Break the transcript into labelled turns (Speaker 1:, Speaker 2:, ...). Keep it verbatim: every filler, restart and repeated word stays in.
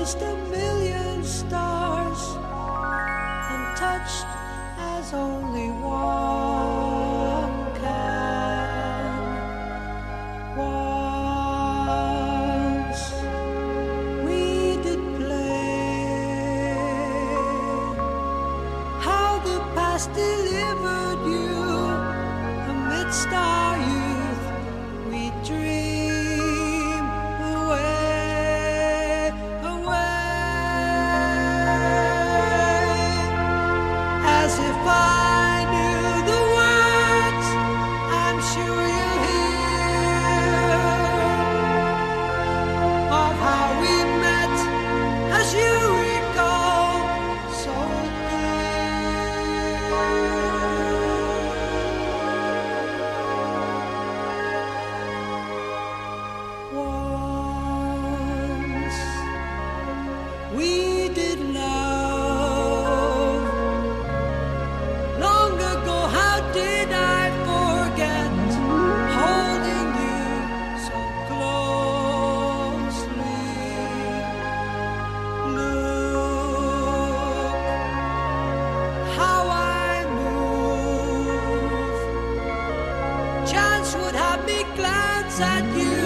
Speaker 1: just a million stars, untouched as only one can. Once we did play, how the past delivered you amidst our youth. We dream away, away, as if I knew the words. I'm sure you'll hear of how we met, as you recall so once we did love. Long ago, how did I forget holding you so closely? Look how I move. Chance would have me glance at you.